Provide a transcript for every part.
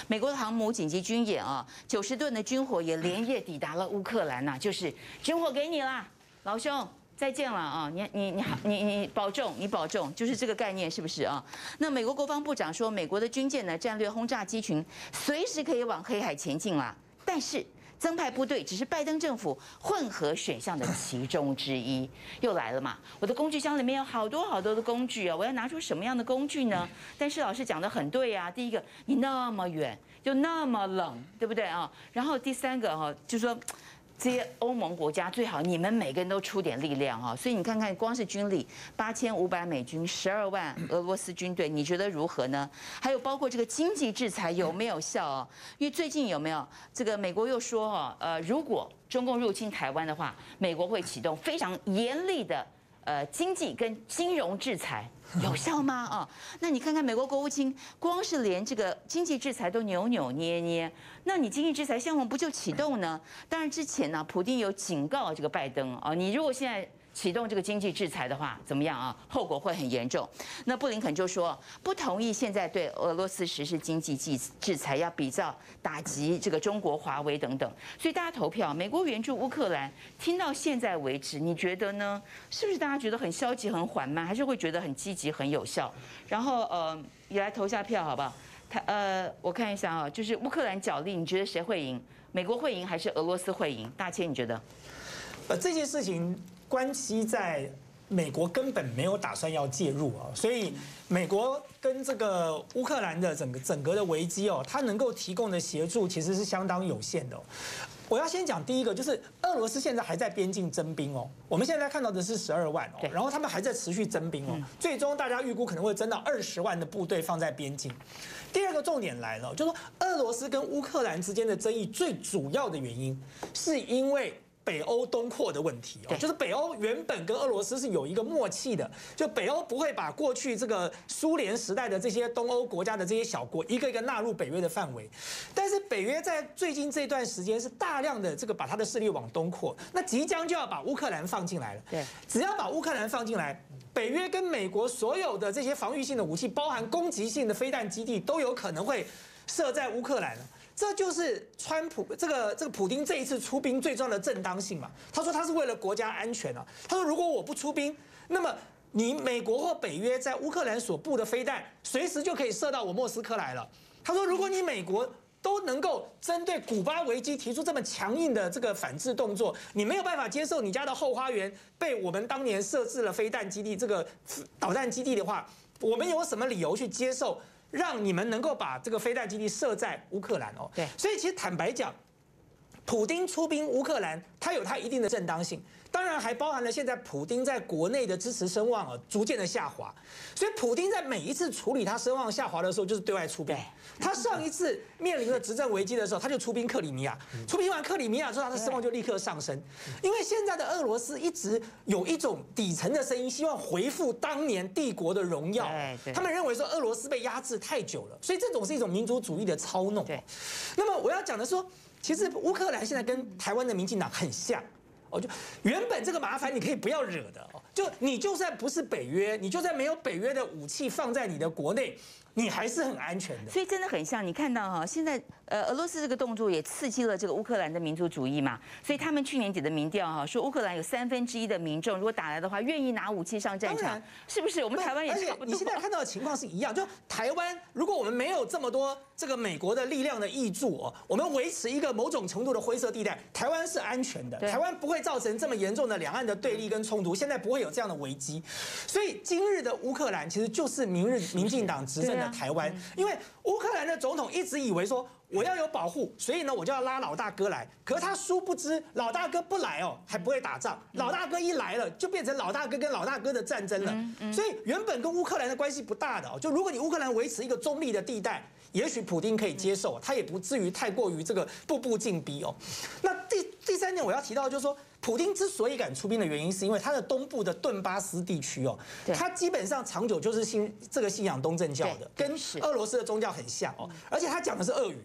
美国的航母紧急军演啊，90吨的军火也连夜抵达了乌克兰呐，就是军火给你啦，老兄。再见了啊！你保重，你保重，就是这个概念，是不是啊？那美国国防部长说，美国的军舰呢，战略轰炸机群随时可以往黑海前进啦，但是增派部队只是拜登政府混合选项的其中之一。又来了嘛，我的工具箱里面有好多好多的工具啊，我要拿出什么样的工具呢？但是老师讲的很对啊，第一个，你那么远又那么冷，对不对啊？然后第三个哈，就是说。这些欧盟国家最好你们每个人都出点力量哈，所以你看看光是军力8500美军，12万俄罗斯军队，你觉得如何呢？还有包括这个经济制裁有没有效啊？因为最近有没有这个美国又说哈，如果中共入侵台湾的话，美国会启动非常严厉的经济跟金融制裁。有效吗？啊，那你看看美国国务卿，光是连这个经济制裁都扭扭捏捏，那你经济制裁项目不就启动呢？当然之前呢，普丁有警告这个拜登啊，你如果现在启动这个经济制裁的话，怎么样啊？后果会很严重。那布林肯就说不同意现在对俄罗斯实施经济制裁，要比照打击这个中国华为等等。所以大家投票，美国援助乌克兰，听到现在为止，你觉得呢？是不是大家觉得很消极、很缓慢，还是会觉得很积极、很有效？然后也来投下票好不好？我看一下啊，就是乌克兰角力，你觉得谁会赢？美国会赢还是俄罗斯会赢？大千，你觉得？ 这件事情。关系在美国根本没有打算要介入啊，所以美国跟这个乌克兰的整个的危机哦，它能够提供的协助其实是相当有限的。我要先讲第一个，就是俄罗斯现在还在边境征兵哦，我们现在看到的是12万哦，然后他们还在持续征兵哦，最终大家预估可能会征到20万的部队放在边境。第二个重点来了，就是说俄罗斯跟乌克兰之间的争议最主要的原因，是因为。北欧东扩的问题哦，就是北欧原本跟俄罗斯是有一个默契的，就北欧不会把过去这个苏联时代的这些东欧国家的这些小国一个一个纳入北约的范围，但是北约在最近这段时间是大量的这个把它的势力往东扩，那即将就要把乌克兰放进来了。对，只要把乌克兰放进来，北约跟美国所有的这些防御性的武器，包含攻击性的飞弹基地，都有可能会设在乌克兰了。这就是川普这个普丁这一次出兵最重要的正当性嘛？他说他是为了国家安全啊。他说如果我不出兵，那么你美国或北约在乌克兰所布的飞弹，随时就可以射到我莫斯科来了。他说如果你美国都能够针对古巴危机提出这么强硬的这个反制动作，你没有办法接受你家的后花园被我们当年设置了飞弹基地这个导弹基地的话，我们有什么理由去接受？让你们能够把这个飞弹基地设在乌克兰哦，对，所以其实坦白讲，普丁出兵乌克兰，它有它一定的正当性，当然还包含了现在普丁在国内的支持声望逐渐的下滑，所以普丁在每一次处理他声望下滑的时候，就是对外出兵。他上一次面临了执政危机的时候，他就出兵克里米亚，出兵完克里米亚之后，他的声望就立刻上升，因为现在的俄罗斯一直有一种底层的声音，希望恢复当年帝国的荣耀。他们认为说俄罗斯被压制太久了，所以这种是一种民族主义的操弄。那么我要讲的说，其实乌克兰现在跟台湾的民进党很像。哦，就原本这个麻烦你可以不要惹的哦，就你就算不是北约，你就算没有北约的武器放在你的国内，你还是很安全的。 所以真的很像，你看到哈，现在俄罗斯这个动作也刺激了这个乌克兰的民族主义嘛。所以他们去年底的民调哈，说乌克兰有1/3的民众如果打来的话，愿意拿武器上战场，是不是？我们台湾也差不多。 你现在看到的情况是一样，就台湾如果我们没有这么多这个美国的力量的挹注哦，我们维持一个某种程度的灰色地带，台湾是安全的，台湾不会造成这么严重的两岸的对立跟冲突，现在不会有这样的危机。所以今日的乌克兰其实就是明日民进党执政的台湾，因为乌克兰的总统一直以为说我要有保护，所以呢我就要拉老大哥来，可是他殊不知老大哥不来哦，还不会打仗，老大哥一来了就变成老大哥跟老大哥的战争了。所以原本跟乌克兰的关系不大的哦，就如果你乌克兰维持一个中立的地带，也许普丁可以接受，他也不至于太过于这个步步进逼哦。那第三点我要提到就是说，普丁之所以敢出兵的原因，是因为他的东部的顿巴斯地区哦，他基本上长久就是信仰东正教的，跟俄罗斯的宗教很像哦，而且他讲的是俄语。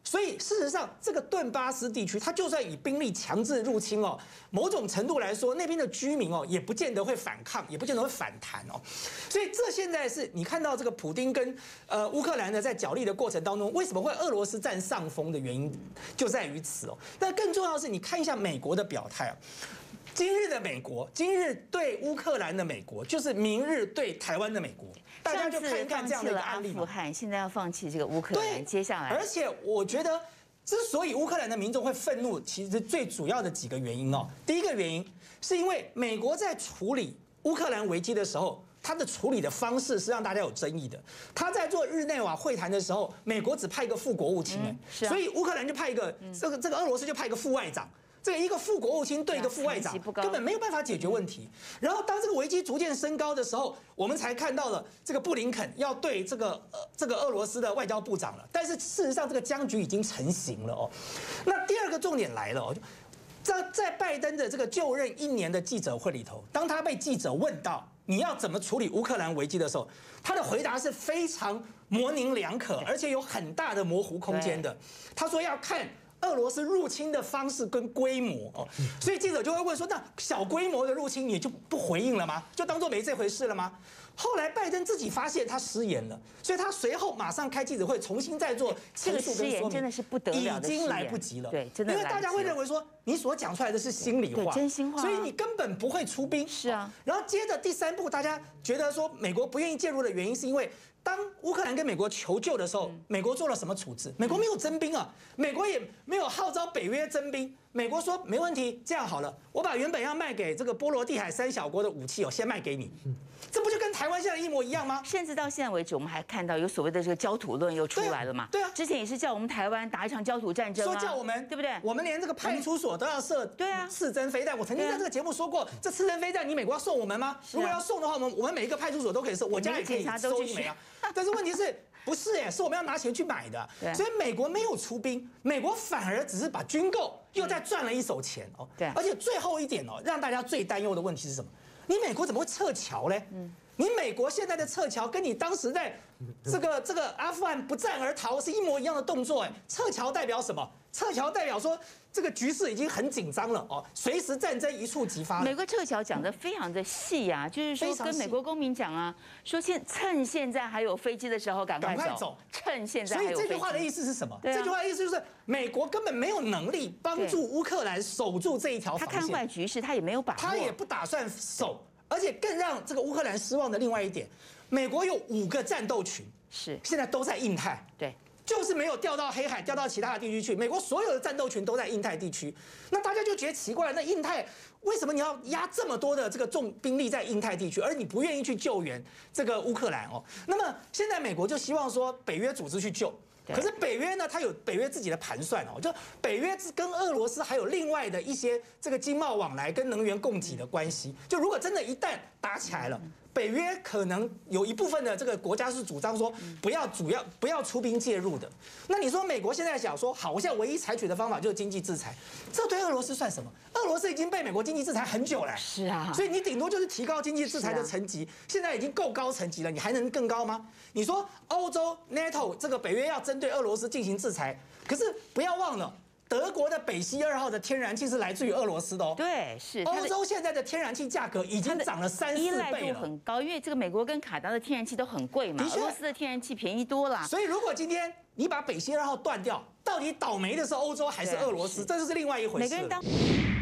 所以事实上，这个顿巴斯地区，它就算以兵力强制入侵哦，某种程度来说，那边的居民哦，也不见得会反抗，也不见得会反弹哦。所以这现在是你看到这个普丁跟乌克兰呢在角力的过程当中，为什么会俄罗斯占上风的原因，就在于此哦。那更重要的是，你看一下美国的表态啊。今日的美国，今日对乌克兰的美国，就是明日对台湾的美国。大家就看一看这样的一个案例嘛。 阿富汗现在要放弃这个乌克兰，接下来， 而且我觉得，之所以乌克兰的民众会愤怒，其实最主要的几个原因哦。第一个原因是因为美国在处理乌克兰危机的时候，他的处理的方式是让大家有争议的。他在做日内瓦会谈的时候，美国只派一个副国务卿，所以乌克兰就派一个，这个俄罗斯就派一个副外长。这个一个副国务卿对一个副外长，根本没有办法解决问题。然后当这个危机逐渐升高的时候，我们才看到了这个布林肯要对这个俄罗斯的外交部长了。但是事实上，这个僵局已经成型了哦。那第二个重点来了哦，在拜登的这个就任1年的记者会里头，当他被记者问到你要怎么处理乌克兰危机的时候，他的回答是非常模棱两可，而且有很大的模糊空间的。他说要看俄罗斯入侵的方式跟规模哦，所以记者就会问说，那小规模的入侵你就不回应了吗？就当作没这回事了吗？后来拜登自己发现他失言了，所以他随后马上开记者会，重新再做陈述跟说明， 真的是不得了的， 已经来不及了。 对，真的， 因为大家会认为说你所讲出来的是心里话， 真心话， 所以你根本不会出兵。 是啊， 然后接着第3步，大家觉得说美国不愿意介入的原因，是因为当乌克兰跟美国求救的时候，美国做了什么处置？美国没有征兵啊，美国也没有号召北约征兵。美国说没问题，这样好了，我把原本要卖给这个波罗的海3小国的武器先卖给你，这不就跟台湾现在一模一样吗？ 甚至到现在为止，我们还看到有所谓的这个焦土论又出来了嘛？ 对啊， 之前也是叫我们台湾打一场焦土战争啊， 说叫我们对不对？ 我们连这个派出所都要设刺针飞弹。我曾经在这个节目说过，这刺针飞弹你美国要送我们吗？如果要送的话，我们每一个派出所都可以收，我家也可以收一枚啊。但是问题是。不是是我们要拿钱去买的，所以美国没有出兵，美国反而只是把军购又再赚了一手钱哦。对，而且最后一点哦，让大家最担忧的问题是什么？你美国怎么会撤侨嘞？你美国现在的撤侨跟你当时在这个阿富汗不战而逃是一模一样的动作哎。撤侨代表什么？撤侨代表说这个局势已经很紧张了哦，随时战争一触即发。 美国撤侨讲得非常的细啊，就是说跟美国公民讲啊，说趁现在还有飞机的时候赶快走，趁现在还有飞机。 所以这句话的意思是什么？这句话的意思就是美国根本没有能力帮助乌克兰守住这一条防线。 他看坏局势，他也没有把握， 他也不打算守。而且更让这个乌克兰失望的另外一点，美国有5个战斗群，现在都在印太， 对， 就是没有调到黑海，调到其他的地区去。美国所有的战斗群都在印太地区，那大家就觉得奇怪，那印太为什么你要压这么多的这个重兵力在印太地区，而你不愿意去救援这个乌克兰哦？那么现在美国就希望说北约组织去救。可是北约呢，它有北约自己的盘算哦，就北约跟俄罗斯还有另外的一些这个经贸往来跟能源供给的关系。就如果真的一旦打起来了，北约可能有一部分的这个国家是主张说不要出兵介入的。那你说美国现在想说好，我现在唯一采取的方法就是经济制裁，这对俄罗斯算什么？俄罗斯已经被美国经济制裁很久了， 是啊， 所以你顶多就是提高经济制裁的层级，现在已经够高层级了，你还能更高吗？你说欧洲 NATO 这个北约要针对俄罗斯进行制裁，可是不要忘了。德国的北溪2号的天然气是来自于俄罗斯的哦。 对，是。 欧洲现在的天然气价格已经涨了3-4倍了， 依赖度很高，因为这个美国跟卡达的天然气都很贵嘛，俄罗斯的天然气便宜多了。 所以如果今天你把北溪2号断掉，到底倒霉的是欧洲还是俄罗斯？这就是另外一回事了。